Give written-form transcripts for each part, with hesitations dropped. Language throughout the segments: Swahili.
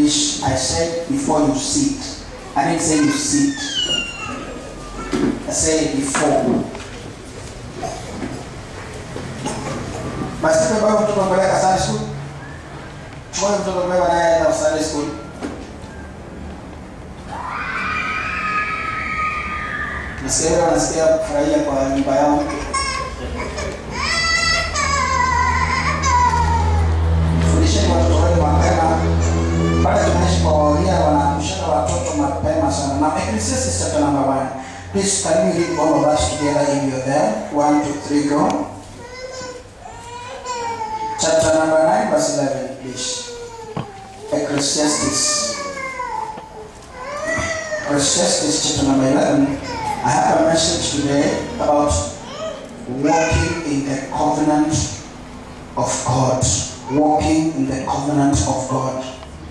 English, I said before you sit. I didn't say you sit. I said before. Basi kwa mtoto mpeleka Sunday school. Chukua mtoto mpeleka naye Sunday school. Nasikia kufurahia kwa nyumba yao. Fundisha watoto wenu mapema. Pale tunaishi kwa waulia wanakushana watoto mapema sana. Now Ecclesiastes chapter number 1. Please can you read all of us together if you're there? 1, 2, 3, go. Chapter number 9, verse 11, please. Ecclesiastes. Ecclesiastes chapter number 11. I have a message today about walking in the covenant of God. Walking in the covenant of God.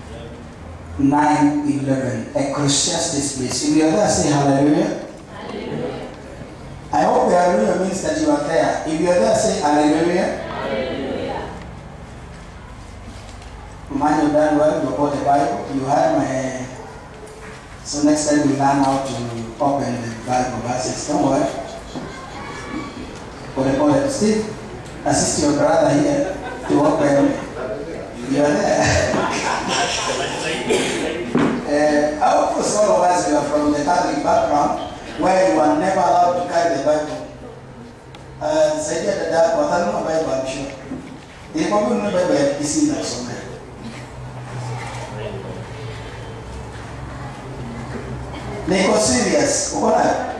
9:11. Ecclesiastes, please. If you are there, say hallelujah. Hallelujah. I hope hallelujah means that you are there. If you are there, say hallelujah. Hallelujah. Man, you've done well. You bought the Bible. You had my. So next time we learn how to open the Bible verses. Don't worry. Steve, assist your brother here to open. You are there. Of course, all of us, we are from the Catholic background where you are never allowed to carry the Bible. Say that what I know Bible, I'm sure. The Bible never is seen that somewhere. They go serious. What?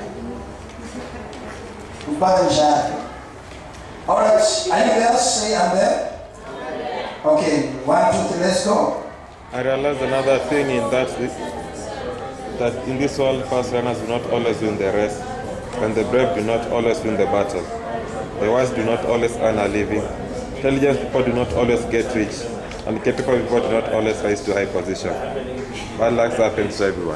All right. Anyone else say I'm there? Okay. 1, 2, 3. Let's go. I realize another thing in that in this world, fast runners do not always win the race, and the brave do not always win the battle. The wise do not always earn a living. Intelligent people do not always get rich, and capable people do not always rise to high position. Bad luck happens to everyone.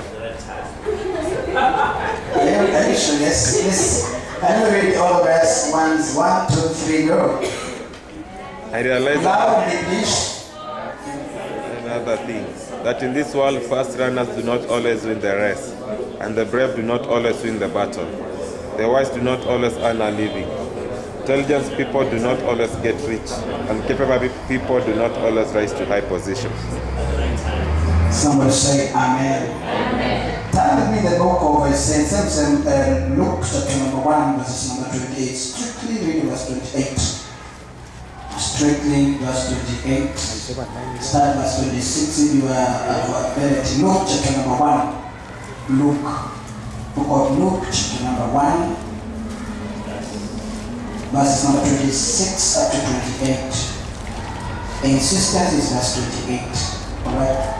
Yes. Can you read all the rest? 1, 2, 3, go. I realize loudly, please. Another thing, that in this world, fast runners do not always win the race, and the brave do not always win the battle. The wise do not always earn a living. Intelligent people do not always get rich, and capable people do not always rise to high positions. Somebody say amen. Amen. Turn with me the book of Luke chapter number 1, verses number 28. Strictly read verse 28. Strictly verse 28. Start verse 26 if you are very. Luke chapter number 1. Luke. Book of Luke chapter number 1. Verses number 26 up to 28. The insistence is verse 28. Alright.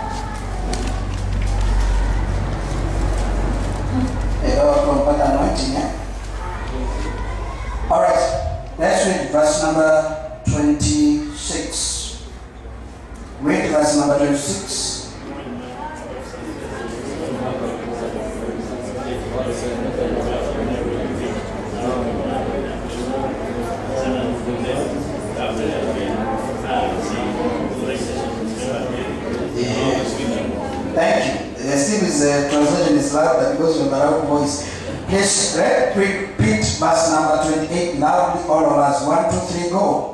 Alright. Let's read verse number 26. Read verse number 26. Thank you. The Steve's translation is loud, but because of the loud voice. Please repeat verse number 28 loudly, all of us. 1, 2, 3, go.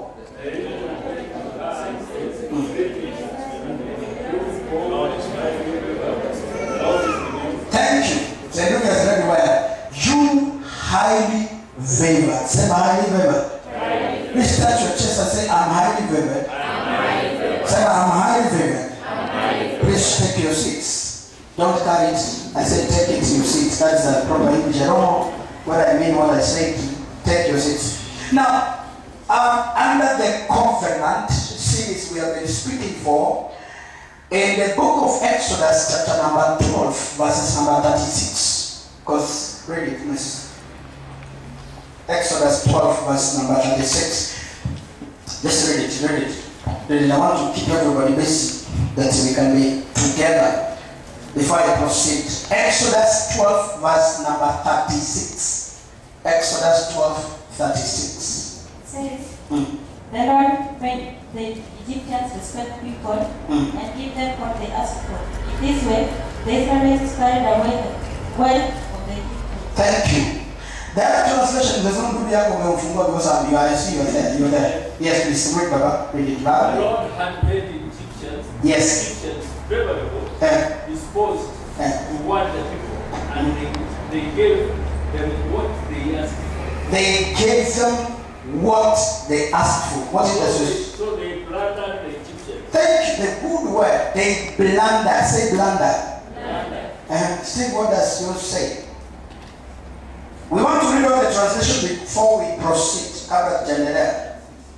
Thank you. Say, look at everywhere. You highly favored. Say, highly favored. Please touch your chest and say, I'm highly favored. Say, I'm highly favored. Please take your seats. Don't carry it. I said take it to your seats. That's the proper English. I don't know what I mean when I say take your seats. Now, under the covenant series we have been speaking for, in the book of Exodus, chapter number 12, verses number 36. Because, read it, please. Exodus 12, verse number 36. Just read it. I want to keep everybody busy, that we can be together before I proceed. Exodus 12, verse number 36. Exodus 12, 36. Says, The Lord made the Egyptians respect people and give them what they ask for. In this way, the Israelites carried away the wealth of the Egyptians. Thank you. The other translation does not do the because you are see you're there. Yes, please read Baba. Read it. The Lord had made the Egyptians, Yes. favorable, disposed Eh. toward the people, and they gave them what they asked for. They gave them what they asked for. What is the So they plundered the Egyptians. Thank you. The good word. They blunder. Say blunder. See what does yours say? We want to read out the translation before we proceed. Abba General.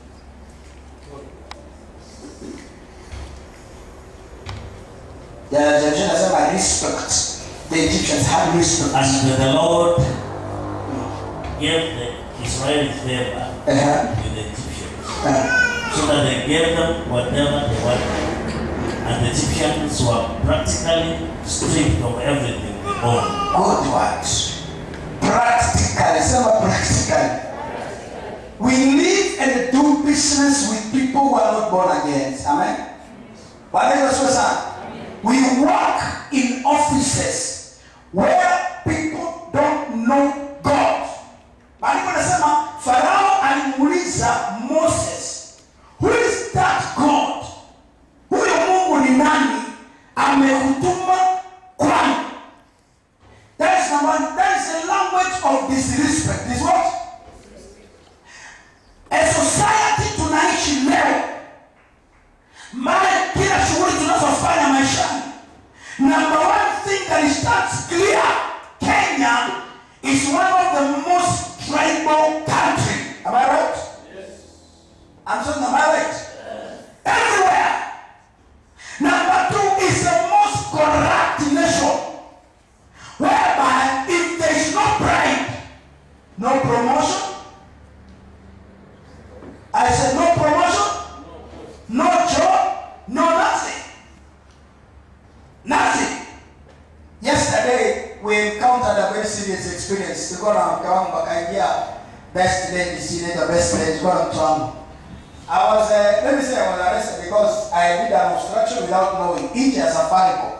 The translation says, "I respect." The Egyptians had respect. And the Lord gave the Israelites favor with the Egyptians, so that they gave them whatever they wanted. And the Egyptians were practically stripped of everything they owned. Good words. Practically, say practically. We live and do business with people who are not born again. Amen. What is the We work in offices where people don't know God. Maandiko nasema Farao alimuuliza Moses, who is that God? Huyo Mungu ni nani? Amekutuma kwani? That is number one. That is a language of disrespect. Is what? A society tunaishi leo. Mara kila shughuli tunazofanya maishani. Number one thing that starts clear, Kenya is one of the most tribal countries. Am I right? Yes. I'm saying, am I right? Yes. Everywhere. Number two is the most corrupt nation. Whereby if there is no pride, no promotion. I said no promotion, no job, no nothing. Nothing. Yesterday we encountered a very serious experience. To go on best lady, see the best lady, go on. I was, let me say I was arrested because I did an obstruction without knowing. Nje ya Safaricom.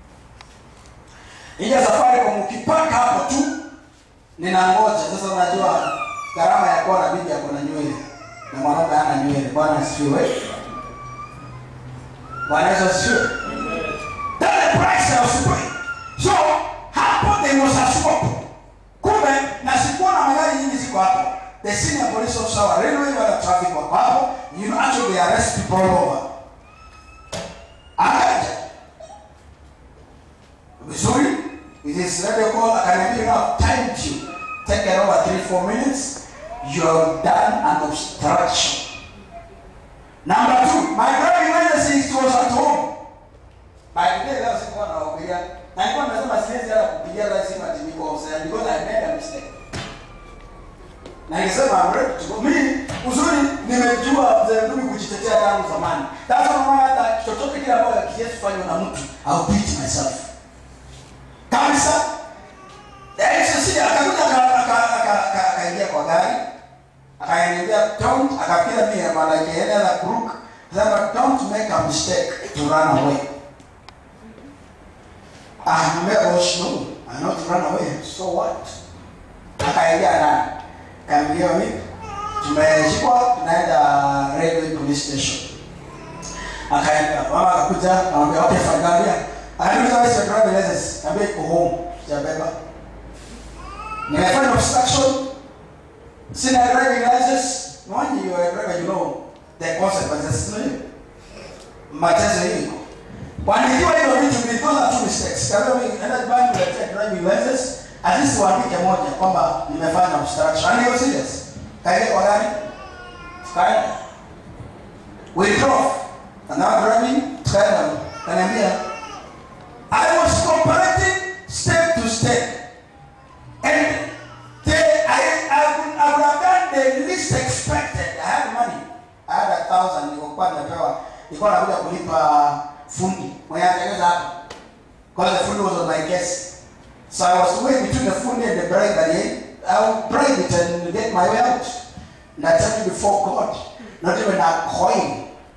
Nje ya Safaricom ukipaka hapo tu ninangoja. Sasa unajua gharama ya kuwa na bibi yako na nywele. Na mwanamke hana nywele. Bwana asifiwe. Bwana asifiwe. That's the price I was paying. So hapo there was a swap. Kumbe na sikuwa na magari nyingi ziko hapo. The senior police officer wa railway wa traffic wako hapo. You know, actually they arrest people all over. Akaja. Vizuri. It is radio call. Akaniambia now time you. Take it over 3-4 minutes. You have done an obstruction. Number two, my driving license was at home. By the day, I was going to Obiya. I want to say that Obiya license at the because I made a mistake. Na nikisema I'm ready to go. Mimi uzuri nimejua mimi kujitetea tangu zamani. Sasa unaona hata chochote kile ambacho kisifanywa na mtu, I'll beat myself. Kabisa. Sisi akakuja akaingia kwa gari. Akaingia don't akapiga mimi ama like another crook. Sasa don't make a mistake to run away. No, I'm not run away. So what? Akaingia ndani. Kaambia mimi tumeshikwa tunaenda railway police station. Akaenda mama akakuja anamwambia okay fadhalia. Anauliza wewe si driver license. Kaambia iko home. Sijabeba. Nimefanya obstruction. Sina driving license. When you are a driver you know the consequences. Mateso hiyo. Wanikiwa hiyo vitu vilikuwa tu mistakes. Kaambia mimi enda bank na driving license. At least waandike moja kwamba nimefanya obstruction. And you're serious. Kaile kwa gari. Kaile. We drove. And now driving. Kaile. Kaniambia. I was cooperating step to step. And I would have done the least expected. I had money. I had 1,000. Nilikuwa nimepewa. Nilikuwa nakuja kulipa fundi. Mwenye atengeneza hapo. Because the fundi was on my case. So I was way between the fundi and the bribe at the end. I would bribe it and get my way out. And I tell you before God, not even a coin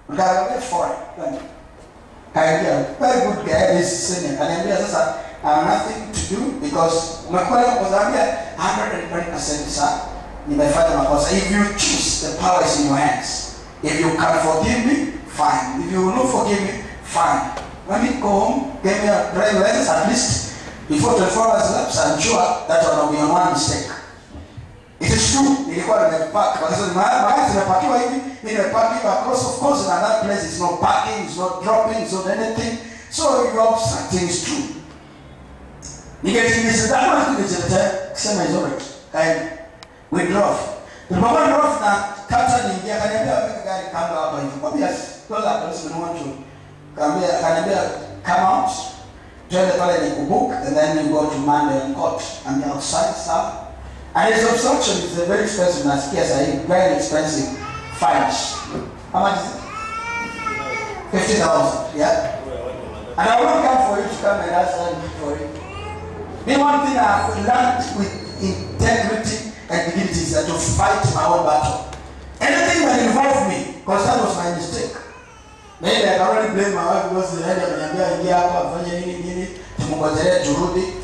Nikaambia foreign. Kaingia, very good guy, this senior. Kaniambia sasa, I have nothing to do because umekuwa kuzambia 120% sana. Nimefanya makosa. If you choose, the power is in your hands. If you can forgive me, fine. If you will not forgive me, fine. When you go home, give me a driving license at least before 24 hours lapse. I'm sure that will be one mistake. It is true. Nilikuwa nimepark kwa sababu mahali zimepakiwa hivi, nimeparkiwa across, of course, and that place is not parking, it's not dropping, it's not anything. So you have something is true. Ningetimiza dhamana ningejeleta kusema is alright. And we drove. Tulipokuwa drove na kata niingia, kaniambia weka gari kando hapa hivi. Kwambia close up, let's go on to. Kaniambia come out. Twende pale ni kubook and then you go to Monday court and the outside stuff. And his obstruction is a very expensive, nasikia sahi, very expensive fines. How much is it? 50,000, yeah? And I won't come for you to come and ask for it. The one thing I have learned with integrity and dignity is that to fight my own battle. Anything that involved me, because that was my mistake. Maybe I can only blame my wife because the lady ameniambia ingia hapa afanye nini, tumngojelee turudi.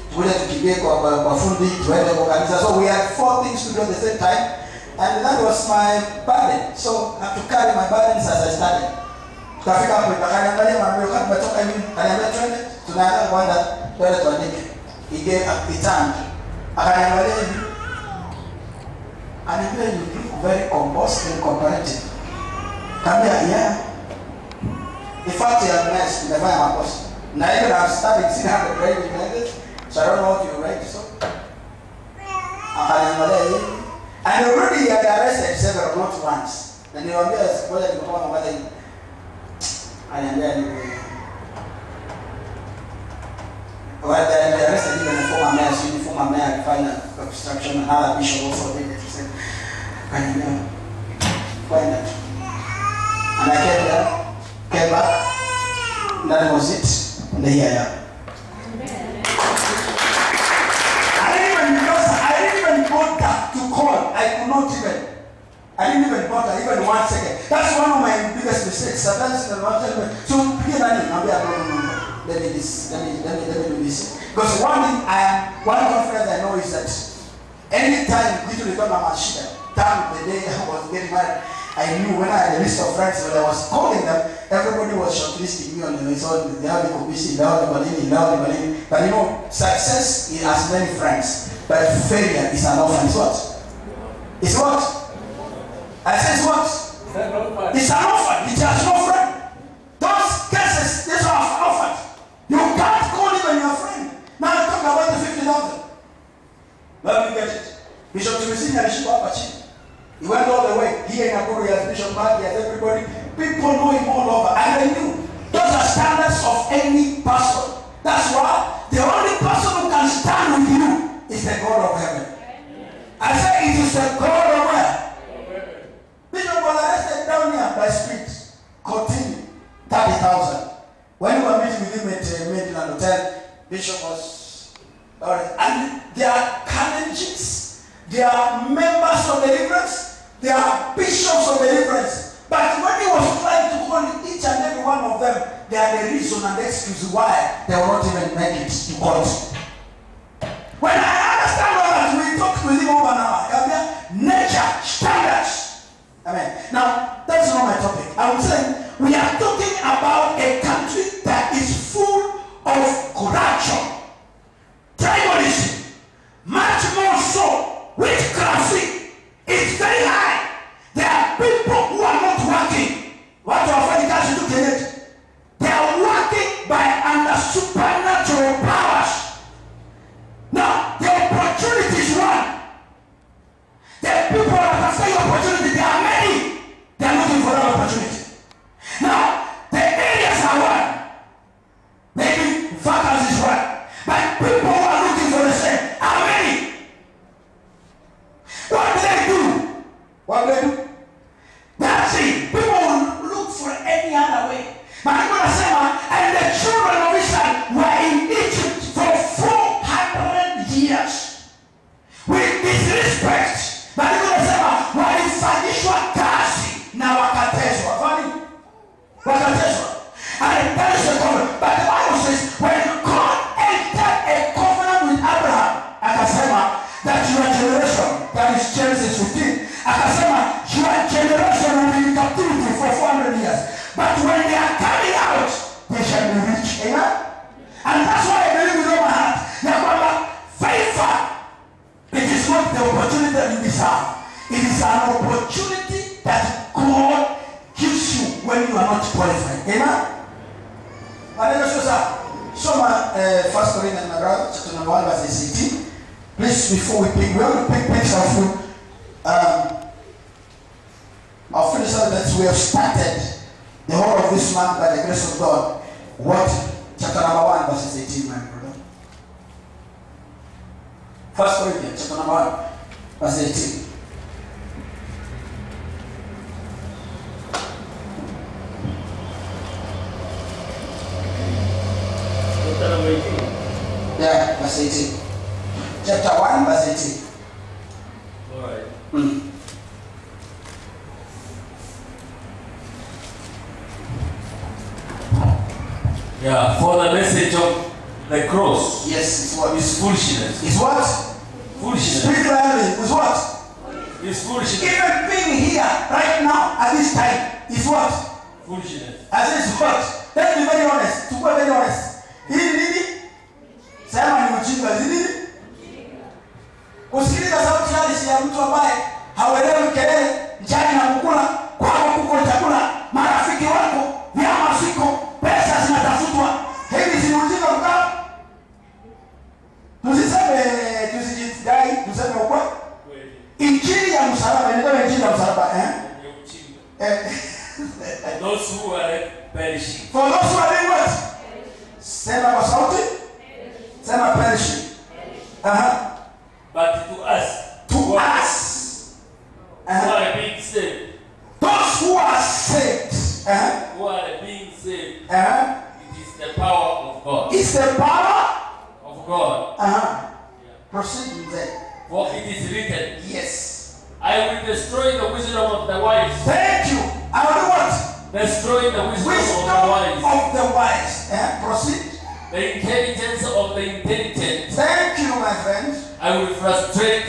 So we had 4 things to do at the same time, and that was my burden. So I have to carry my burdens as I started. Tukafika hapo akaniangalia mwambie wakati tumetoka hivi, akaniambia twende, tunaanza kwenda twende tuandike. He turned. Akaniangalia hivi. Ananiambia you look very composed and comparative. Kambia yeah. In fact you are nice, nimefanya makosa. Na even I've started seeing how to driving like this. So I don't know what you write, so. And already he had arrested several, not once. And he was there, well, they arrested even a former mayor, so the former mayor find obstruction, another bishop also did it. He said, why not? And I came there, came back, and that was it. And here I am. I didn't even bother, even 1 second. That's one of my biggest mistakes. Sometimes in the mountain, so no. Let me do this. Because one confidence I know is that anytime we do return my shida, time the day I was getting married, I knew when I had a list of friends when I was calling them, everybody was shortlisting me on the result. They have the Kubisi, they have the Malini. But you know, success has many friends, but failure is an orphan. It's what? It's what? I said what? It's an orphan. It has no friend. Those cases, these are orphans. You can't call even your friend. Now I talk about the 50,000. Let me get it. Bishop Tumisini alishiba hapa chini. He went all the way. Here in Nakuru, he has Bishop Mark, he has everybody. People know him all over. And I knew those are standards of any person. That's why the only person who can stand with you is the God of heaven. I say it is the God of where? Bishop was arrested down here by spirit. Continue. 30,000. When we were meeting with him at Midland Hotel, Bishop was arrested. And they are candidates. They are members of deliverance. They are bishops of deliverance. But when he was trying to call each and every one of them, they had a reason and excuse why they will not even make it to court. When I understand all that, we talked with him over now. Nature, standards. Amen. Now, that's not my topic. I'm saying we are talking about a country that is full of corruption, tribalism, much more so, witchcraft is very high. There are people who are not working. What do I find to do? They are working by under supernatural powers. Now, the opportunity is one. The people that are saying opportunity, there are many. They are looking for that opportunity. Now, the areas are sawa. Soma 1 Corinthians chapter number 1 verse 18. Please, before we pick, we want to pick picture of you. I'll finish out that we have started the whole of this month by the grace of God. What? Chapter number 1 verse 18, my brother. 1 Corinthians chapter number 1 verse 18. Yeah, verse 18. Chapter 1, verse 18. All right. Yeah, for the message of the cross. Yes, it's what? Is foolishness. It's what? Foolishness. Speak clearly. It's what? Is foolishness. Even being here right now at this time is what? Foolishness. As is what? Let's be very honest. To be very honest. Hii nini? Sema ni ujinga. Hii nini? Usikiliza sauti halisi ya mtu ambaye hauelewi kelele, njaa na kukula, kwako kuko chakula, marafiki wako, vyama siko, pesa zinatafutwa. Hivi si ujinga mkao? Tusijidai, tuseme ukweli. Injili ya msalaba, ndio injili ya msalaba, Those who are perishing. For those who are doing what? Sema kwa sauti. Sema perishing. But to us. To us. Who are being saved. Those who are saved. Who are being saved. It is the power of God. It's the power of God. Proceed with that. For it is written. Yes. I will destroy the wisdom of the wise. Thank you. I will do what? Destroy the wisdom of the wise. Of the wise. Proceed. The intelligence of the intelligent. Thank you, my friend. I will frustrate.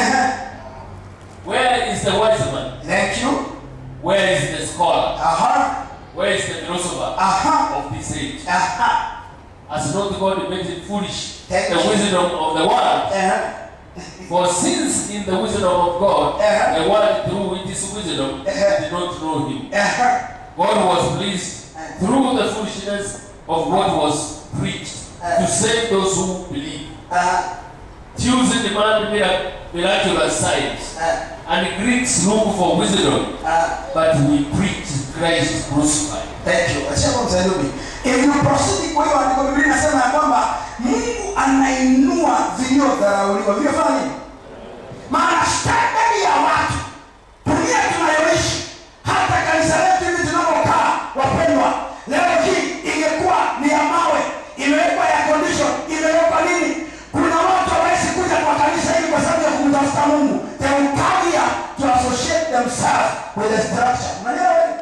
Where is the wise man? Thank you. Where is the scholar? Where is the philosopher of this age? Has not God made it foolish? The wisdom of the world. For since in the wisdom of God, the world through its wisdom did not know him. God was pleased through the foolishness of what was preached to save those who believe. Jews demand miraculous signs, and Greeks look for wisdom, but we preach Christ crucified. Thank you. If you proceed kwa hiyo andiko Biblia inasema ya kwamba Mungu anainua vilivyodharauliwa. Vilivyofanya nini? Maana standard ya watu dunia tunayoishi, hata kanisa letu hivi tunapokaa wapendwa, leo hii ingekuwa ni ya mawe, imewekwa ya condition, imewekwa nini? Kuna watu hawezi kuja kwa kanisa hili kwa sababu ya kumtafuta Mungu. They will come here to associate themselves with the structure. Unajua wewe?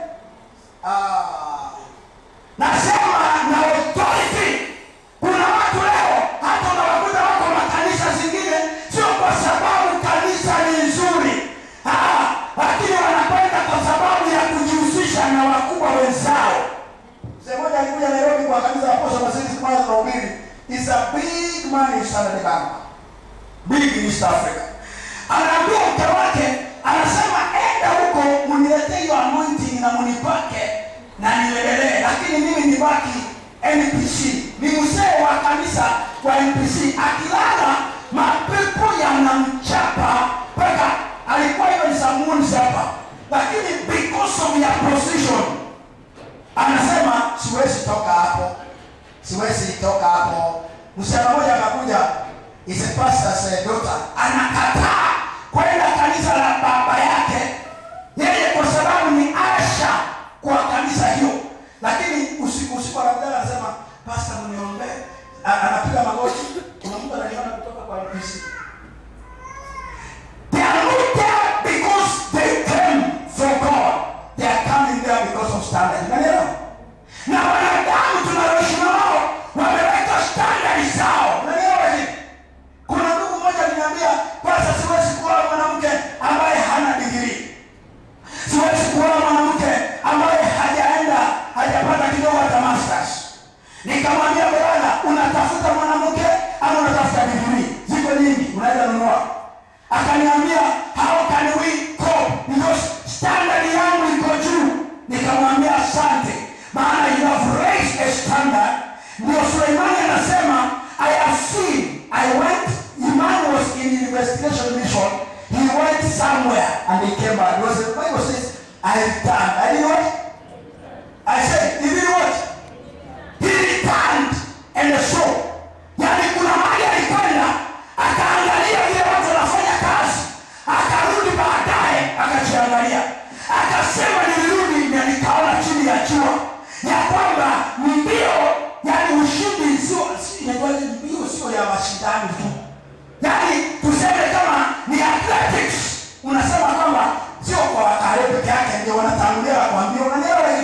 Nasema na authority. Kuna watu leo hata unawakuta wako makanisa zingine sio kwa sababu kanisa ni nzuri. Lakini wanakwenda kwa sababu ya kujihusisha na wakubwa wenzao. Mzee mmoja alikuja Nairobi kwa kanisa la Apostle Masisi kwa kuhubiri. He's a big man in Standard Bank. Big in East Africa. Anaambia mke wake, anasema enda huko mniletee hiyo anointing na mnipake na niendelee, lakini mimi nibaki NPC. Ni mzee wa kanisa wa NPC, akilala mapepo yanamchapa mpaka alikuwa hiyo ni Samuel hapa, lakini because of your position anasema siwezi toka hapo, siwezi toka hapo. Msichana mmoja akakuja, is a pastor's daughter, anakataa kwenda kanisa la baba yake yeye kwa sababu ni asha kwa kanisa hiyo, lakini usiku anasema pastor mniombee, anapiga magoti. Kuna mtu ananiona kutoka kwa NPC. They are not there because they came for God. They are coming there because of standard. Unaelewa? Na wanadamu tunaoishi nao wameweka standard zao. Unaelewa hivi? Kuna ndugu mmoja aliniambia, pastor, siwezi kuoa mwanamke ambaye hana degree. Siwezi kuoa mwanamke ambaye hajapata kidogo hata masters. Nikamwambia, bwana, unatafuta mwanamke ama unatafuta degree? Ziko nyingi, unaweza nunua. Akaniambia, how can we cope? Because standard yangu iko juu. Nikamwambia asante, maana you have raised a standard Ndio Suleimani anasema, I have seen, I went, Imani was in investigation mission, he went somewhere and he came back. The Bible says, I returned. I did what? I said, he did what? He returned and saw. Yani kuna mahali alikwenda, akaangalia vile watu wanafanya kazi, akarudi baadaye, akajiangalia. Akasema nilirudi na nikaona chini ya jua ya kwamba mbio, yani ushindi sio ya mashindano tu. Yani tuseme kama ni athletics, unasema kwamba sio kwa wakale peke yake ndio wanatangulia kuambia unanielewa hivi.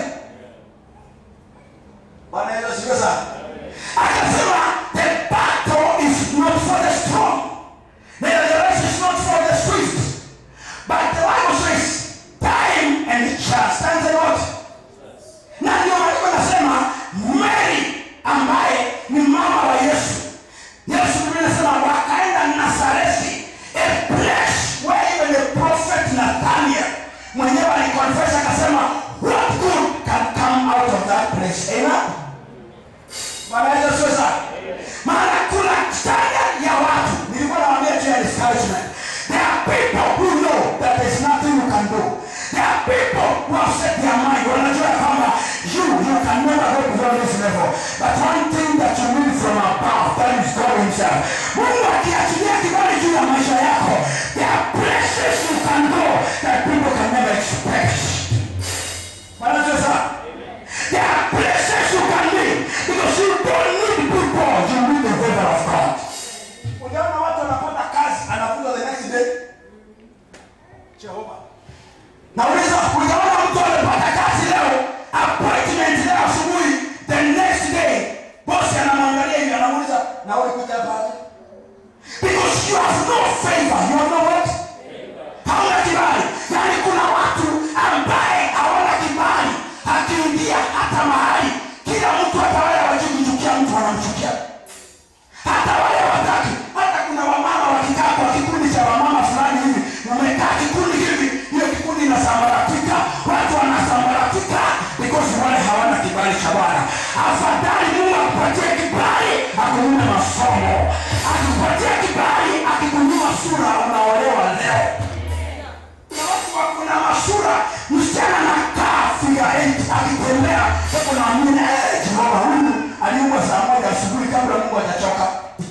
Bwana Yesu asifiwe sana. Akasema the battle is not for the strong. The race is not for the swift. But the Bible says time and chance. Time and what? Na ndio Mungu anasema Mary ambaye ni mama wa Yesu. Yesu anasema wakaenda Nazareti, a place where even the prophet Nathaniel mwenyewe aliconfess akasema what good can come out of that place. Amen. Bwana Yesu sasa. Maana kuna standard ya watu. Nilikuwa nawaambia tu ya discouragement. There are people who know that there's nothing you can do. There are people who have set their mind. Wanajua kwamba you can never go beyond this level. But one thing that you need from above, that is God himself. Mungu akiachilia kibali juu ya maisha yako, there are places you can go that people can never expect. Bwana Yesu sasa. There are places you can be because you don't need people, you need the favor of God. Unaona watu wanapata kazi, anafunga the next day. Jehova. Nauliza, unaona mtu anapata kazi leo, appointment leo asubuhi, the next day, boss anamwangalia hivi anamuuliza, na wewe kuja hapa? Because you have no favor, you have no what? Hauna kibali. Yani kuna watu ambaye hawana kibali, akiingia hata mahali, kila mtu atawala wajichukia mtu anamchukia. Hata wale wataki, hata kuna wamama wakikaa kwa kikundi cha wamama fulani hivi, wamekaa kikundi hivi, hiyo kikundi inasambaratika, watu wanasambaratika because wale hawana kibali cha Bwana. Afadhali Mungu akupatie kibali, akunyime masomo, akupatie kibali, akikunyima sura unaolewa leo. Na watu wakuna masura, msichana anakaa figure 8 akitembea, hapo naamini Jehova huyu aliumbwa saa 1 asubuhi kabla Mungu hajachoka.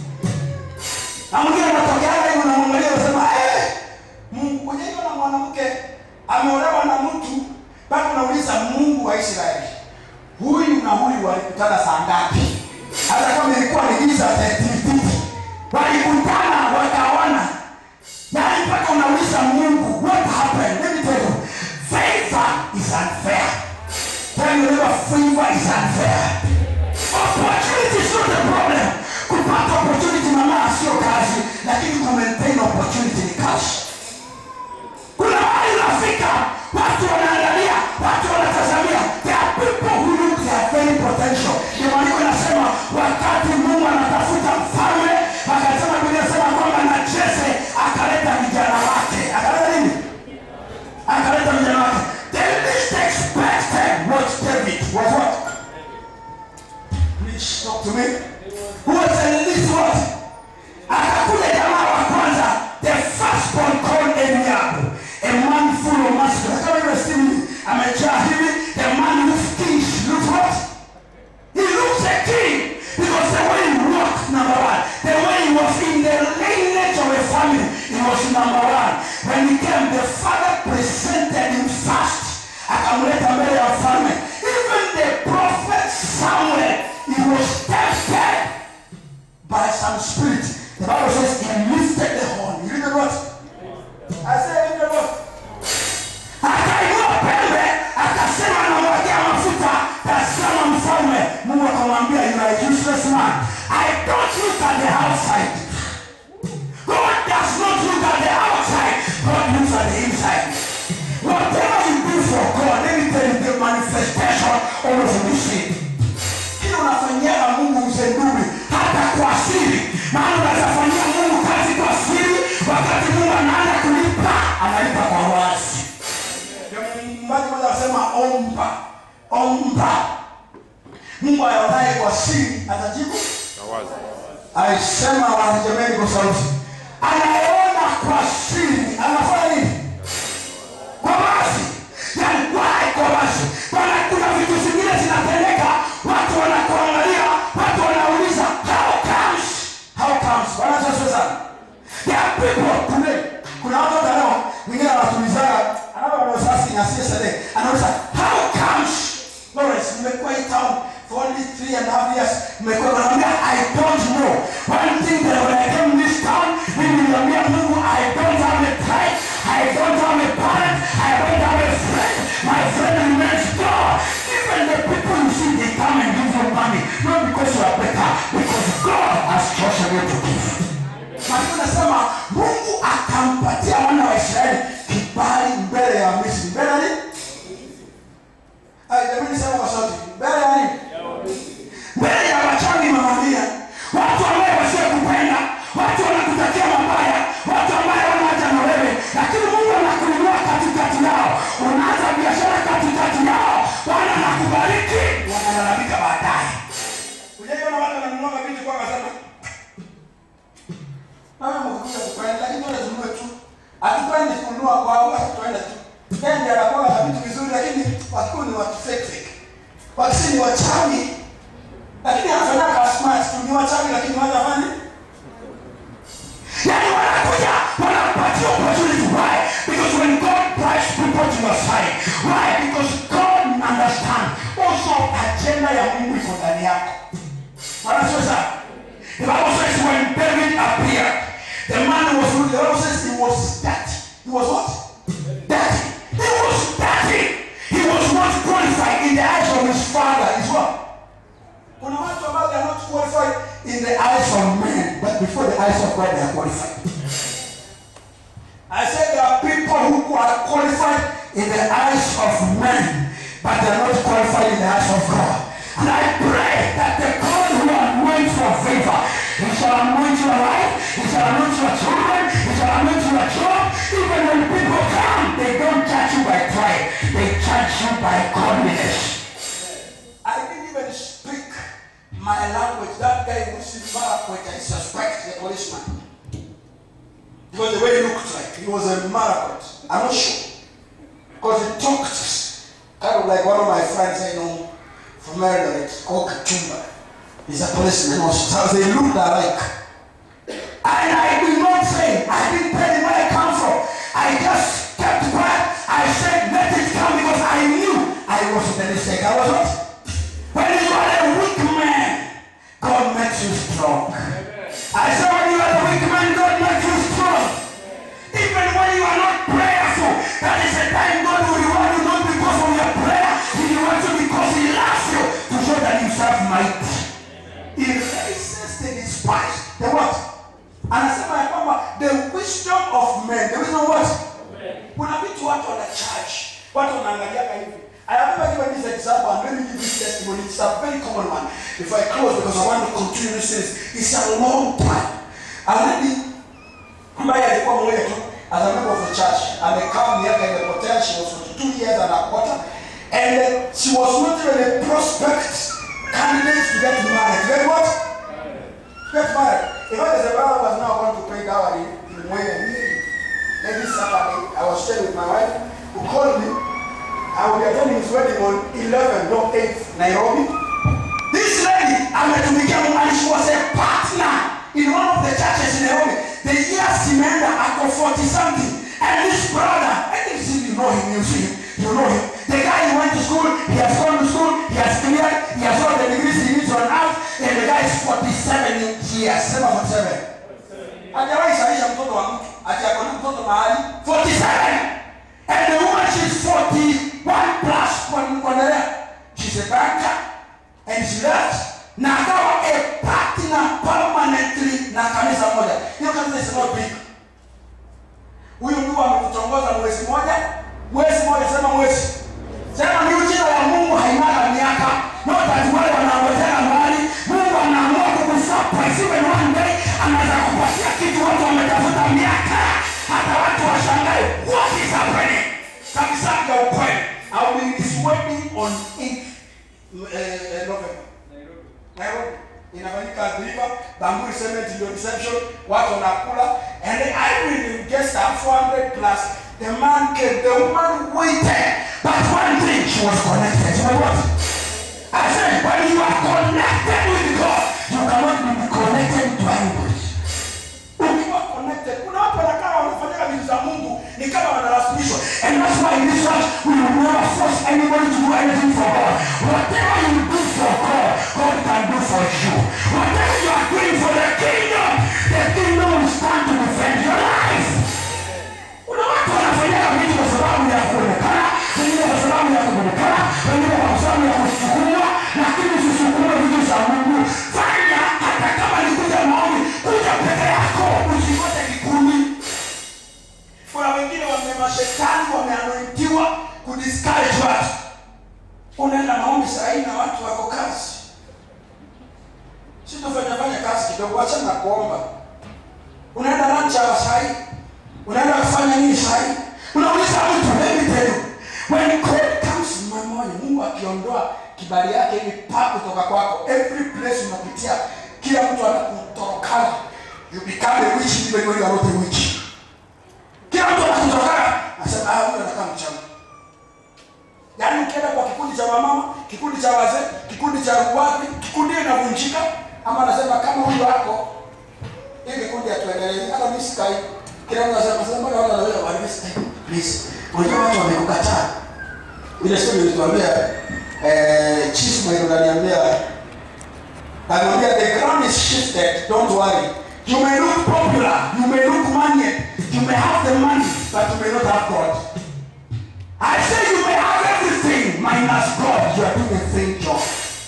Na mwingine anatokea hivi unamwangalia unasema Mungu mwenyewe na mwanamke ameolewa na mtu, bado unauliza Mungu wa Israeli, huyu na huyu walikutana saa ngapi? Hata kama ilikuwa ni giza tetiti, walikutana wakaona. Na mpaka unauliza Mungu, what happened? Let me tell you, favor is unfair. Tell you never, favor is unfair. Opportunity is not the problem. Kupata opportunity mama sio kazi, lakini ku maintain opportunity ni kazi. Kuna mahali unafika, watu wanaangalia, watu wanatazamia. There are people who look their very potential. Ndio maana nasema wakati Mungu anatafuta mfalme, akasema Biblia inasema kwamba na Jesse akaleta vijana wake. Akaleta nini? Akaleta vijana wake. The least expected was David. Was what? Please talk to me. Who was the least what? Akakuja jamaa wa kwanza, the firstborn called Eliab, a man full of muscle. Kama yule Stephen amejaa hivi, the man with kings. Look what? He looks a king because the way he walked, number one. The way he was in the lineage of a family, he was number one. When he came, the father presented him first. Akamleta mbele ya mfalme. Even the prophet Samuel, he was tempted by some spirit. The Bible says he lifted the horn. You read the what? I said in the what? Akainua pembe, akasema na mwagea mafuta, tazama mfalme. Mungu akamwambia, you are a useless man. I don't look at the outside. God does not look at the outside. God looks at the inside. Whatever you do for God, let me tell you, the manifestation always will be seen. Kila unafanyia Mungu uzendumi, hata kwa siri. Maana unafanyia Mungu kazi kwa siri, wakati Mungu anaanza kulipa, analipa kwa wazi. Mbali mmoja anasema omba. Mungu ayaonaye kwa siri atajibu. Nawazi. Aisema wanajameni kwa sauti. Anaona kwa siri. Anafanya nini? Kwa wazi. Yaani kwa wazi. Kuna vitu zingine zinatendeka, watu wanakuangalia, watu wanauliza how comes? Wanasema there are people today. Kuna watu leo wengine wanatulizaga, anaona sasa ni asiyesede. Anauliza how comes? Lawrence, nimekuwa in town for only 3.5 years. Nimekuwa naambia I don't know. One thing that when I came this town, mimi niliambia Mungu I don't have a tribe, I don't have a parent, I don't have a friend. My friend remains God. Even the people you see, they come and give you money, not because you are better, because God has chosen you to give. Maana nasema Mungu akampatia wana wa Israeli kibali mbele ya Misri. Mbele ya nini? Jamani sema kwa sauti. Mbele ya nini? Mbele ya wachawi mamamia. Watu ambao wasiokupenda, watu wanakutakia mabaya, watu ambao wanaja na wewe, lakini Mungu anakuinua katikati yao. Unaanza biashara katikati yao. Bwana anakubariki, wanalalamika baadaye. Unaona watu wananunua vitu kwa sababu mkuja kupenda, lakini tunazunua tu. Hatupendi kununua kwa watu tuenda tu. Tuende anakuwa na vitu vizuri, lakini watu ni watu fake. Watu ni wachawi. Lakini hafanya smart tu, ni wachawi lakini wanafanya. Yaani wanakuja, wanapatia opportunity. Why? Because when God drives people to your side. Why? Because God understands also agenda ya Mungu iko ndani yako. Wanasema the Bible says when David appeared, the man was rude. The Bible says he was dirty. He was what? Dirty. He was dirty. He was not qualified in the eyes of his father. Is what? Kuna watu ambao they are not qualified in the eyes of men, but before the eyes of God they are qualified. I said there are people who are qualified in the eyes of men, but they are not qualified in the eyes of God. And I pray that the God who anoints for favor, He shall anoint your life, He shall anoint your children, He shall anoint your job. Even when people come, they don't judge you by pride, they judge you by godliness. I didn't even speak my language. That guy who is Marakwet, I suspect the policeman. Because the way he looked like, he was a Marakwet. I'm not sure. Because he talked kind of like one of my friends I know from Maryland, called Kachumba. He's a policeman also. So they looked alike. And I did not say, I didn't tell him where I come from. I just kept quiet. I said, let it come because I knew I wasn't a mistake. I was not. When you are a weak man, God makes you strong. I said, when you are a weak man, God makes you strong. Even when you are not prayerful, that is a time God will reward you not because of your prayer. He rewards you because He loves you to show that Himself might. He raises the despised. The what? And I said, my Papa, the wisdom of men. The wisdom of what? Kuna vitu watu wana charge. Watu wanaangalia hivi. I have never given this example, and let me give this testimony. It's a very common one. If I close, because I want to continue this, it's a long time. Already, ambaye alikuwa mmoja tu, as a member of the church, amekaa miaka imepotea. She was 42 years and a quarter, and she was not even a prospect candidate to get married. To get what? To get married. If I as a brother was now going to pay dowry in Wayne, maybe Saturday, I was staying with my wife, who called me. I will be attending his wedding on 11, not 8, Nairobi. This lady, and she was a partner in one of the churches in Nairobi. The year Simenda, I got 40 something. And this brother, I think you know him, you see him, you know him. The guy who went to school, he has gone to school, he has cleared, he has got the degrees he needs on earth, and the guy is 47 years, 47. Hajawahi saisha mtoto wa mtu, ati akona mtoto mahali 47. And the woman, she's 41 plus she's a banker, and she left. Na akawa a partner permanently na kanisa moja. Hiyo kanisa is not big. Huyu ndugu ametutongoza mwezi moja, sema mwezi. Sema miujiza ya Mungu haina miaka. Not that wale wanaongozana mahali, Mungu anaamua kukusurprise even one day, anaweza kupatia kitu watu wametafuta miaka. Hata watu washangae, what is happening? Kabisa ya ukweli. I will be this wedding on 8 November. Nairobi. inafanyika River, Bamburi Cement ndio reception, watu wanakula, and I will guess that 400 plus. The man came, the woman waited, but one thing, she was connected. You know what? I said, when you are connected with God, you cannot be connected to anybody. Ukiwa connected, kuna watu wanakaa wanafanya vitu za Mungu ni kama wanalasimishwa. And that's why in this church we will never force anybody to do anything for God. Whatever you do for God, God can do for you. Whatever you are doing for the kingdom will stand to defend your life. Kuna watu wanafanya vitu kwa sababu ya kuonekana, wengine kwa sababu ya kuonekana, wengine kwa sababu ya kusukumwa, lakini usisukume vitu za Mungu. Fanya hata kama ni kuja maombi, kuja peke yako, usingoje kikundi. Kuna wengine mashetani wameanointiwa kudiscourage watu. Unaenda maombi saa hii na watu wako kazi. Sitofanya kazi kidogo, acha na kuomba. Unaenda lunch saa hii. Unaenda kufanya nini saa hii? Unauliza mtu, let me tell you, when God comes in my morning, Mungu akiondoa kibali yake hivi kutoka kwako, every place unapitia, kila mtu anakutokana. You become a witch even when you are not a witch. Kila mtu anakutokana, anasema huyu anakaa mchawi. Yaani ukienda kwa kikundi cha wamama, kikundi cha wazee, kikundi cha wapi, kikundi inavunjika, ama anasema kama huyu wako, hii kikundi atuendelee, hata mimi sikai. Kila mtu anasema mbona wala wewe wanaweza please. Unajua watu wamekukataa. Ile story nilituambia chief mwenye ananiambia the ground is shifted, don't worry. You may look popular, you may look money, you may have the money, but you may not have God. I say you may have everything minus God. You are doing the same job.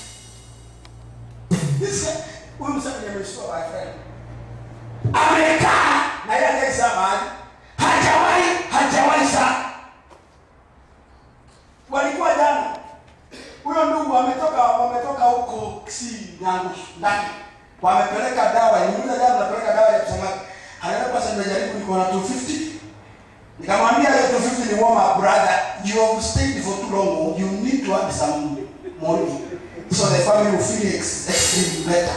This woman said to me, my friend. America, na yeye alisema hajawahi sana. Walikuwa jana. Huyo ndugu wametoka huko Nyangu ndani. Wamepeleka dawa, nimuuliza jana napeleka dawa ya kusamaki. Anaenda pasa nimejaribu niko na 250. Nikamwambia hiyo 250 ni warm up brother. You have stayed for too long. You need to have some money. So the family will feel extremely better.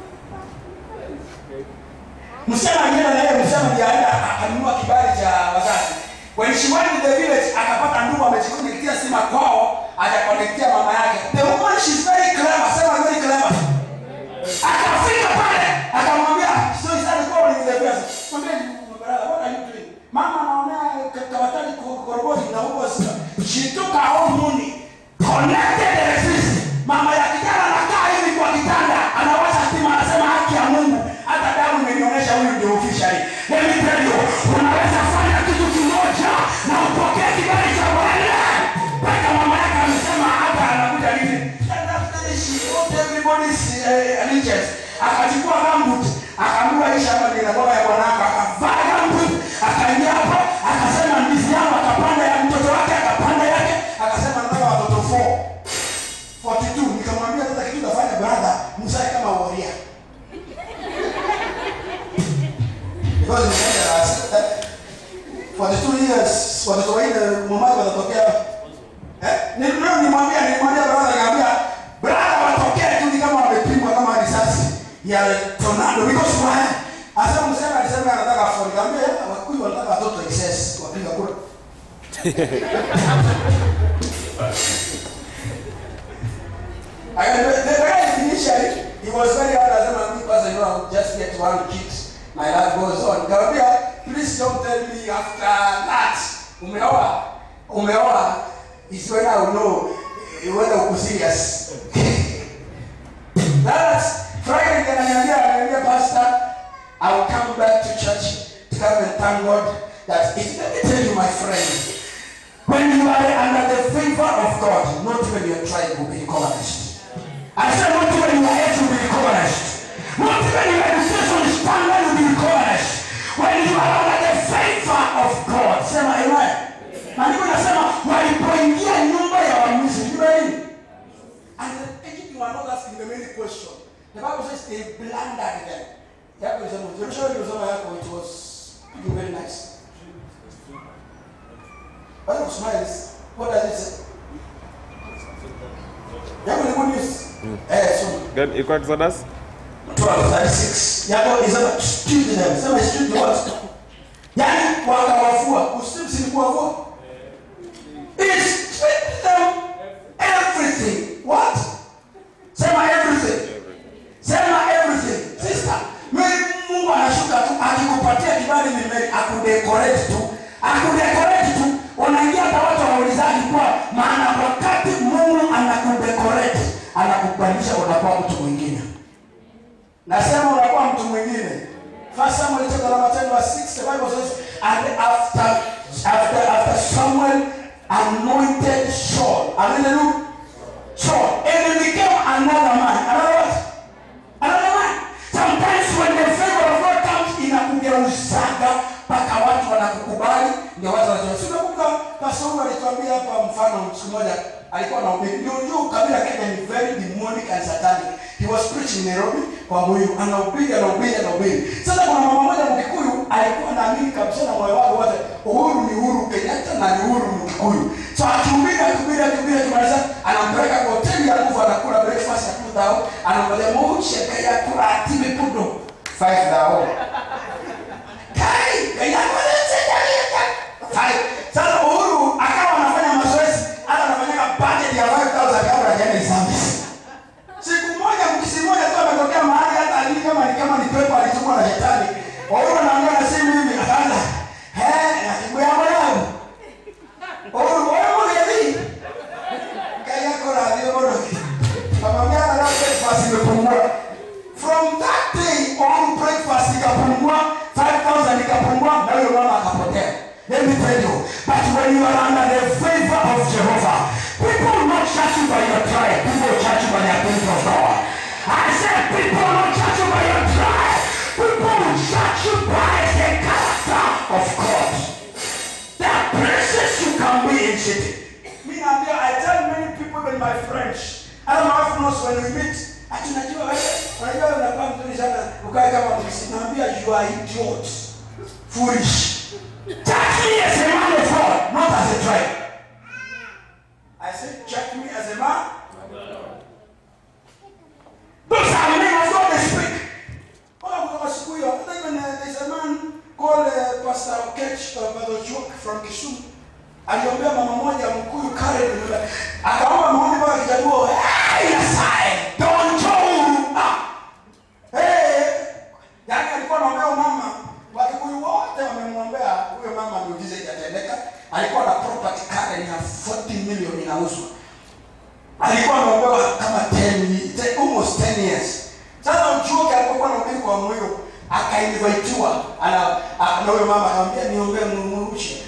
Msichana alienda na yeye, msichana ndiye akanunua kibali cha wazazi. When she went to the village, akapata ndugu amejikonnectia sima kwao, akakonnectia mama yake. The woman, she's very clever, sema very clever. Akafika pale, akamwambia, so he started calling the village. Mwambie brother, what are you doing? Mama anaona kabatani koroboi na huko sasa. She took her own money, connected the electricity. Mama ya kijana anakaa hivi kwa kitanda, anawasha stima, anasema haki ya Mungu. Hata damu imenionyesha huyu ndio officially. Let me tell you, unaweza fanya kitu kimoja na upokee kibali cha Bwana. Mpaka mama yake amesema hapa anakuja nini? And after she wrote everybody's allegiance. Akachukua gambut, akaamua hii shamba ni la baba ya Bwana, akavaa gambut, akaingia hapo, akasema ndizi yangu, akapanda ya mtoto wake, akapanda yake, akasema nataka watoto 42. Nikamwambia sasa kitu utafanya brother, msae kama warrior. Because for the 2 years, watoto wengine mama wanatokea. Nilimwambia brother, nikamwambia brother watokea tu ni kama wamepigwa kama risasi ya tornado. Because why? Asa msema alisema anataka afoni. Nikamwambia wakuyu wanataka watoto excess wapiga kura. The guy initially, he was very hard as a man because I know just get one kid. My life goes on. Nikamwambia, please don't tell me after that. Umeoa is when I will know whether uko serious. That's Friday ananiambia pastor, I will come back to church to come and thank God that let me tell you my friend, when you are under the favor of God, not when your tribe will be recognized. I said not when your age will be recognized. Not when your education standard will be recognized. When you are under the favor of God. Sema amen. Maandiko yanasema walipoingia nyumba ya wamizi, nini? And the Egypt were not asking them any question. The Bible says they blundered them. That was it was very nice. But it smiles. What does it say? That was the good news. Then iko Exodus 12:36. Yako isema student them. Sema student what? Yani wakawafua. Usimsi ni kuwafua. It's them everything. What? Sema everything. Sema everything. Sister, Mungu anashuka tu akikupatia kibali mimeli akudecorate tu. Akudecorate tu. Unaingia hata watu wanaulizaji kwa maana wakati Mungu anakudecorate, anakubadilisha unakuwa mtu mwingine. Nasema unakuwa mtu mwingine. First Samuel chapter number 10:6, the Bible says, and after Samuel anointed Saul. Hallelujah. Saul, and he became another man. Another man. Sometimes when the favor of God comes, inakugeuzaga mpaka watu wanakukubali, ndio watu wanasema. Sinakumbuka Pastor alituambia hapa mfano siku moja alikuwa anahubiri. Ndio kabila Kenya ni very demonic and satanic. He was preaching Nairobi kwa huyu anahubiri. Sasa kuna mama mmoja Mkikuyu alikuwa anaamini kabisa na moyo wake wote Uhuru ni Uhuru Kenyatta na ni Uhuru Mkikuyu. So akihubiri kimaliza anampeleka kwa hoteli alafu anakula breakfast ya 2,000 anamwambia moja kaya kula atibe pudo 5,000. Kaya wale sasa sasa Uhuru akawa anafanya mazoezi hata anafanya budget ya 5,000 kabla hajaenda service. Siku moja tu ametokea mahali hata alini kama ni pepo alitumwa na shetani. Uhuru anaongea na simu mimi akaanza na kibu yangu yangu. Uhuru wewe kaya kora ndio kamwambia na breakfast imepungua. From that day on breakfast ikapungua, 5,000 ikapungua na yule mama akapotea. Let me tell you, but when you are under the favor of Jehovah, people will not judge you by your tribe, people will judge you by their things of God. I said people will not judge you by your tribe, people will judge you by the character of God. There are places you can be in city. I tell many people and my friends, I don't know if knows when we meet, unajua wewe unakuwa mzuri sana ukae kama msinaambia you are idiot, foolish. Judge me as a man of God, not as a tribe. I said, judge me as a man. Those are men of God they speak. There's a man called Pastor Okech Badochuk from Kisumu. Aliombea mama moja Mkuyu Karen akaomba maombi kwa Kijaluo. Don't yani alikuwa anaombea mama Wakikuyu wote wamemwombea huyo mama miujiza itatendeka. Alikuwa na property Karen ya 40 million inauzwa. Alikuwa anaombewa kama almost 10 years. Sasa mchuo alikuwa anaombea kwa moyo akainvitiwa na huyo mama akamwambia niombee mrudishe.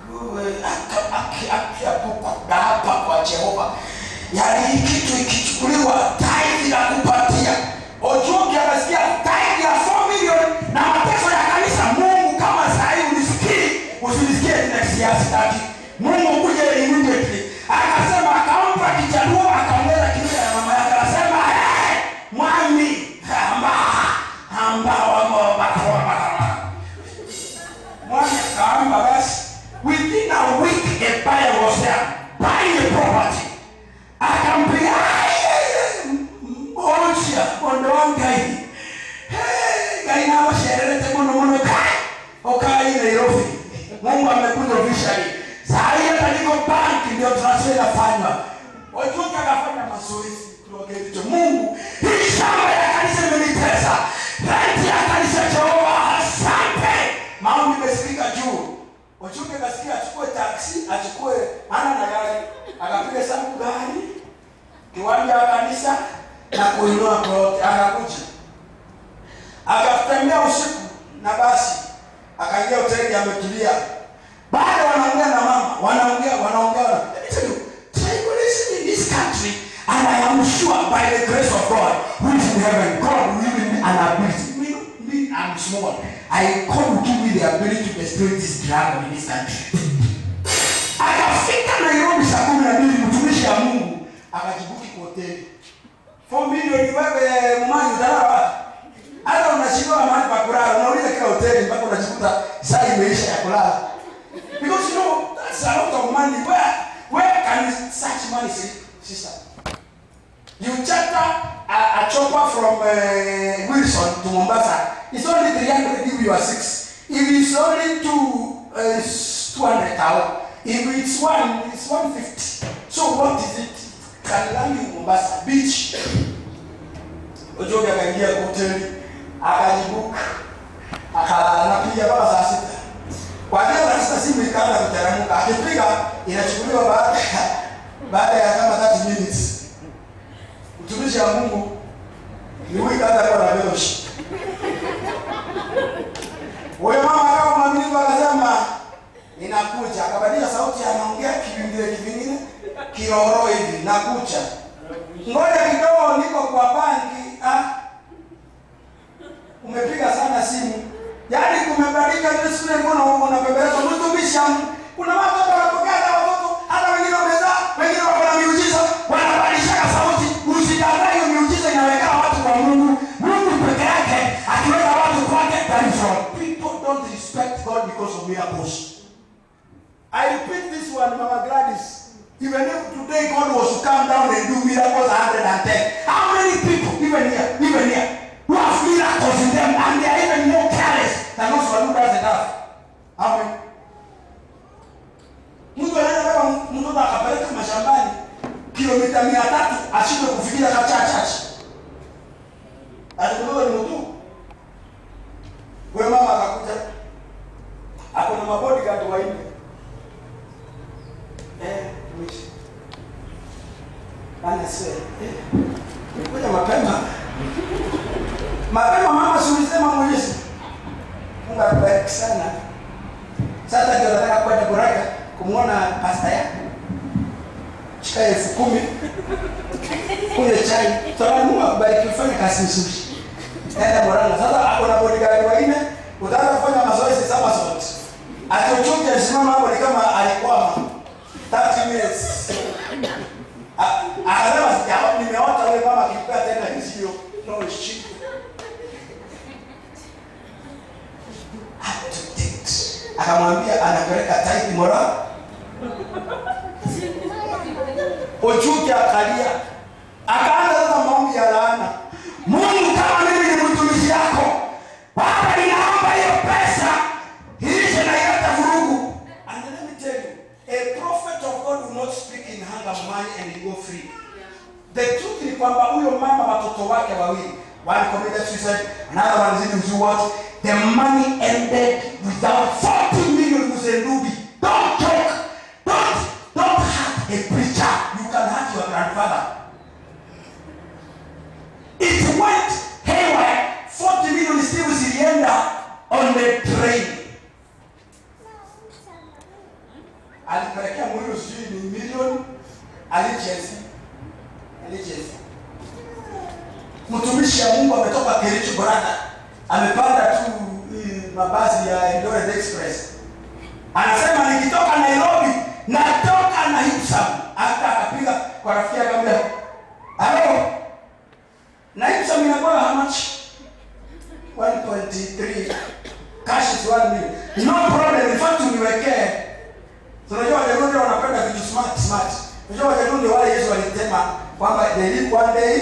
Hapa kwa Jehova. Yaani kitu ikichukuliwa tithe na kupatia. Ojoki anasikia tithe ya 4 million na mateso ya kanisa. Mungu kama sahi usinisikie next year sitaki. Mungu kuje immediately. Akasema akampa Kijaluo akaongeza kitu ya mama yake akasema mwami amba wa mwami akaamba basi. Within a week, a buyer was there buying a property. Akampia moja ondongai. Gai na washerete mono kai. Okai Nairobi. Mungu amekuja vishari. Sasa hata niko bank ndio transfer inafanywa. Wajoka akafanya mazoezi kutoka hicho. Mungu, hii shamba ya kanisa imenitesa. Rent ya kanisa Jehova asante. Maombi imesikika juu. Wachuke kasikia achukue taxi, achukue ana na gari, akapiga sababu gari, kiwanja wa kanisa na kuinua plot, akakuja. Akatembea usiku na basi, akaingia hoteli ametulia. Baada wanaongea na mama, wanaongea. Let me tell you, tribalism in this country, and I am sure by the grace of God, who is in heaven, God will give me an ability. Me, I'm small. God will give me the ability to destroy this dragon in this country. Akafika Nairobi saa 12 mtumishi wa Mungu akajibuki kwa hoteli. 4 million wewe mmanyi dharau. Hata unashindwa mahali pa kulala, unauliza kila hoteli mpaka unajikuta saa imeisha ya kulala. Because you know that's a lot of money. Where can such money sit, sister? You charter a chopper from Wilson to Mombasa. It's only 300 if you are 6. If it's only 200,000. If it's 1, it's 150. So what is it? Kalani Mombasa beach. Ojoga akaingia hoteli, akajibook, anapiga baba saa 6. Kwa hiyo sasa simu ikaanza kutaramuka. Akipiga inachukuliwa baada ya kama 30 minutes. Mtumishi wa Mungu ni huyu kaza kwa rabeoshi. Wewe mama kama mwaminifu akasema ninakuja, akabadilisha sauti, anaongea kivingine kiroro hivi, nakuja. Ngoja kidogo, niko kwa banki. Umepiga sana simu. Yaani kumebadilika ile shule, mbona unapembeleza mtumishi wa Mungu? Kuna watu wanapokea watoto, hata wengine wamezaa, wengine wako na miujiza, wanabadilisha sauti. Usidanganye, miujiza inaweka watu kwa Mungu. Mungu peke yake akiweka watu kwake, that is wrong. People don't respect God because of miracles. I repeat this one, Mama Gladys. Even if today God was to come down and do miracles 110, how many people, even here, who have miracles in them and they are even more careless than those who does enough? How many? Mungu anaweza kama mtoto akapeleka mashambani kilomita 300 ashinde kufikia chache. Atakuwa ni mtu. Wewe mama akakuja. Hapo na mabodyguard wa nje. Mwisho. Bana sasa. Nikuja mapema. Mapema mama siulisema Mwenyezi. Mungu akubariki sana. Sasa ndio nataka kwenda Buraga kumuona pasta yako. Chika 10,000. Kunywa chai. Sasa Mungu akubariki ufanye kazi nzuri. Enda Buraga. Sasa hapo na bodyguard wengine utaanza kufanya mazoezi saba zote. Atochoke asimama hapo ni kama alikwama 30 minutes. Akasema sijaona, nimeota wewe mama akipea tena hiyo. No shit. Akamwambia anapeleka tithe mora. Ochuki akalia. Akaanza sasa maombi ya laana. Mungu, kama mimi ni mtumishi yako, Baba ninaomba hiyo pesa iishe na yote vurugu. And let me tell you, a prophet of God will not speak in hunger money and go free. The truth ni kwamba huyo mama watoto wake wawili, one committed suicide, another one is in what? The money ended without 40 million Muzendubi. Don't talk. Don't hurt a preacher. You can hurt your grandfather. It went haywire. 40 million still zilienda on the train. Alipelekea mwili sijui ni milioni. Alichezi. Mtumishi ya Mungu ametoka Kericho Brother. Amepanda tu mabasi ya Eldoret Express. Anasema nikitoka Nairobi, natoka na Hipsam. Hata akapiga kwa rafiki yake akamwambia, "Hello. Na Hipsam inakuwa how much?" 1.3. Cash is 1 million. No problem. In fact uniwekee. Tunajua wajarundi wanapenda vitu smart. Unajua wajarundi wale Yesu alisema kwamba they live one day.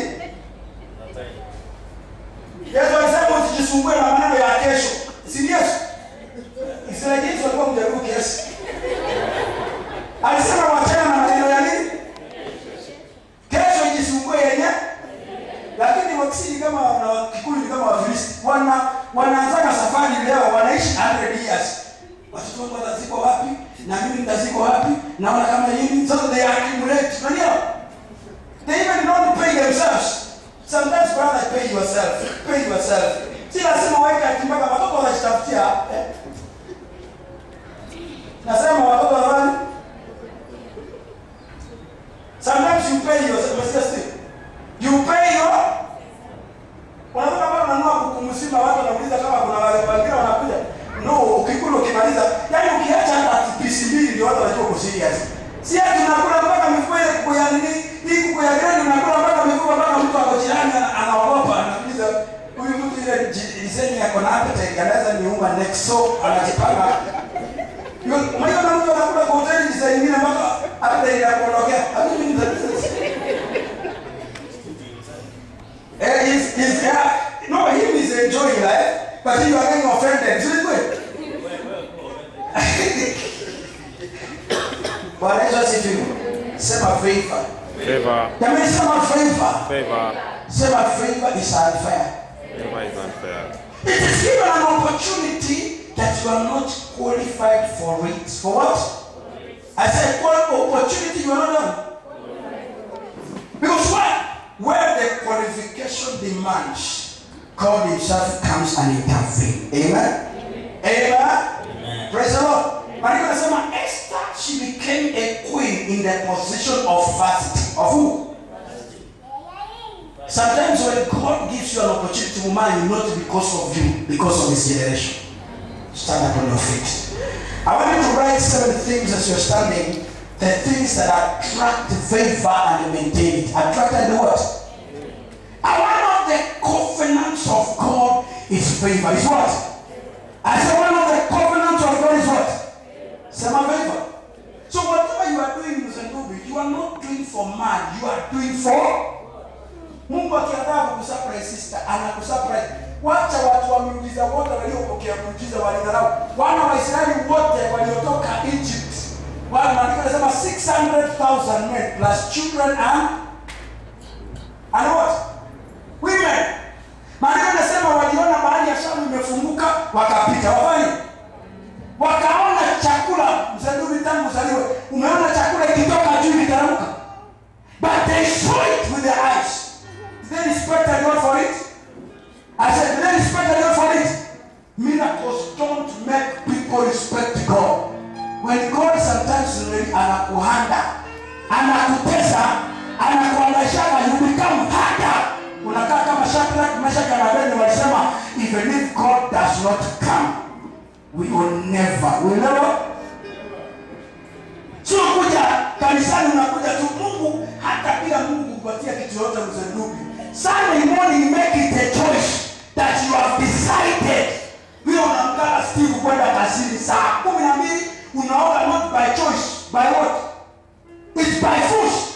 Yesu alisema usijisumbue na maneno ya kesho. Serious? Israeli Yesu alikuwa mjaribu kiasi. Alisema wachana na maneno ya nini? Kesho ijisumbue yenyewe. Lakini wakisini kama na Kikuyu kama Wafilisti wanaanza safari leo, wanaishi 100 years. Watoto wangu watazikwa wapi? Na mimi nitazikwa wapi? Naona kama hivi. So they accumulate. Unajua? They even don't pay themselves. Sometimes brother, pay yourself. Si lazima weke akimbaka watoto wanajitafutia. Nasema watoto wani? Sometimes you pay yourself. You pay your. Unataka bado unanunua kukumsima watu wanauliza kama kuna wale wengine wanakuja. No, ukikula ukimaliza, yaani ukiacha hata pisi mbili ndio watu wanajua uko serious. Si ati tunakula mpaka mifuko ile kuko ya nini? Hii kuko ya gani unakula mpaka mifuko mpaka mtu ako jirani anaogopa anakuuliza huyu mtu ile liseni yako na appetite anaweza niumba next so anajipanga. Mmoja na mtu anakula kwa hoteli design nyingine mpaka hata ile ya kuondokea. Mimi No, him is enjoying life, but you are getting offended. Is it good? But let's just see you. Say my favor. Favor. That means say my favor. Favor. Say my favor is unfair. Favor is unfair. It is given an opportunity that you are not qualified for it. For what? I said opportunity you are not done. Because what? Where the qualification demands, God himself comes and intervenes. Amen? Amen? Praise the Lord. But Esther, she became a queen in the position of fasting. Of who? Sometimes when God gives you an opportunity to man, not because of you, because of his generation. Stand up on your feet. I want you to write 7 things as you're standing. The things that attract favor and maintain it. Attract and what? And one of the covenants of God is favor. Is what? I said one of the covenants of God is what? Sema favor. So whatever you are doing in Zendubi, you are not doing for man. You are doing for Mungu akiandaa kukusurprise sister, anakusurprise. Wacha watu wa miujiza wote waliopokea miujiza walidharau. Wana wa Israeli wote waliotoka Egypt. Maandiko yanasema 600,000 men plus children and what? Women. Maandiko yanasema waliona bahari ya Shamu imefunguka wakapita. Wafanye? Wakaona chakula mzaliwe tangu zaliwe. Umeona chakula ikitoka juu ikiteremka. But they saw it with their eyes. Did they respect God for it? I said, did they respect God for it? Miracles don't make people respect God. When God sometimes anakuhanda, anakutesa, anakuanashaka, you become harder. Unakaa kama Shadrach, Meshach na Abednego walisema, even if God does not come, we will never. So kuja kanisani unakuja tu Mungu, hata bila Mungu kupatia kitu yote mzendubi. Sunday morning make it a choice that you have decided. Wewe unamkala Steve kwenda kazini saa 12. Unaoga not by choice. By what? It's by force.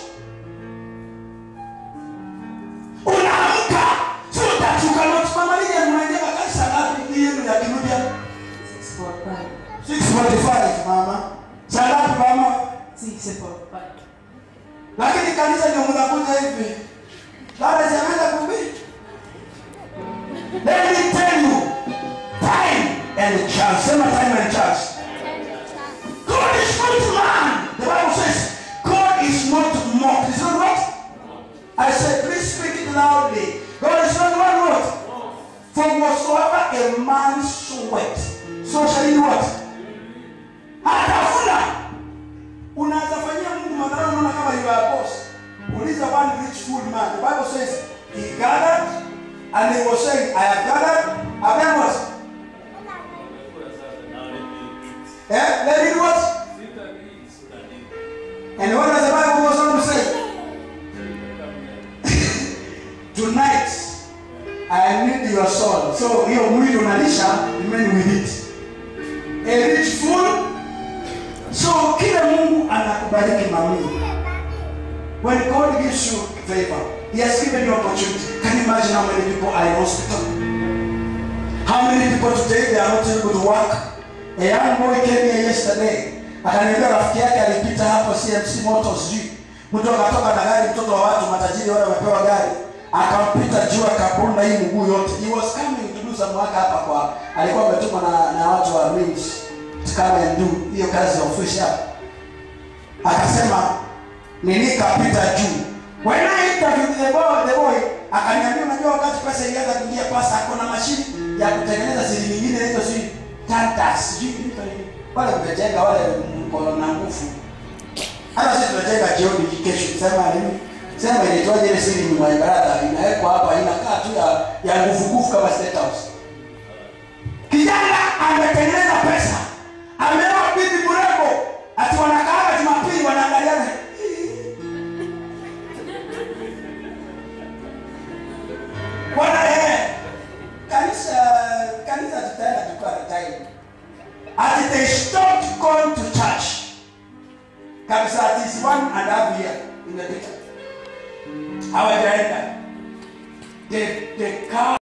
Unaamka so that you cannot familia mnajenga kanisa ngapi yenu ya Kinudia? 645 mama. Salamu mama. 645. Lakini kanisa ndio mnakuja hivi. Baada ya kuhubiri. Let me tell you, time and chance. Sema time and chance. God is not man. The Bible says God is not mocked. Is not what? I said, please speak it loudly. God is not what? For whatsoever a man soweth, so shall he what? Hatafuna. Unazafanyia Mungu madharau unaona kama you are boss. Uliza one rich fool man. The Bible says he gathered and he was saying, I have gathered. And then what? Let me what? And what does the Bible goes on to say? Tonight, I need your soul. So your mwili unalisha, remain with it. A rich fool. So kila Mungu anakubariki mami. When God gives you favor, he has given you opportunity. Can you imagine how many people are in hospital? How many people today they are not able to work? A young boy came here yesterday. Akaniambia rafiki yake alipita hapo CMC Motors G. Mtu akatoka na gari, mtoto wa watu matajiri wale wamepewa gari. Akampita juu akabunda hii mguu yote. He was coming to do some work hapa kwa. Alikuwa ametumwa na watu wa Rings to come and do hiyo kazi ya office hapa. Akasema nini kapita juu. When I interviewed the boy, akaniambia unajua wakati pesa ilianza kuingia pasa kuna mashini ya kutengeneza siri nyingine inaitwa siri tantas. Wale kujenga wale mkono na nguvu. Hata sisi tunajenga jioni kesho. Sema inaitwaje ile siri nyuma ya barata inawekwa hapa inakaa tu ya nguvu kama State House. Kijana ametengeneza pesa. Ameoa bibi mrembo. Ati wanakaa Jumapili wanaangaliana. Bwana kanisa tutaenda tukao time. As they stopped going to church. Kabisa is 1.5 years in the picture. Hawajaenda. the cow